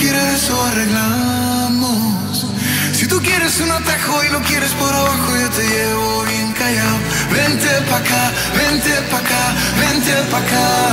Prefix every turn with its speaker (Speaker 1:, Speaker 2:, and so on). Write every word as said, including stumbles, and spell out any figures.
Speaker 1: quieres eso arreglamos. Si tú quieres un atajo y lo quieres por abajo, yo te llevo bien callado. Vente pa' acá, vente pa' acá, vente pa' acá.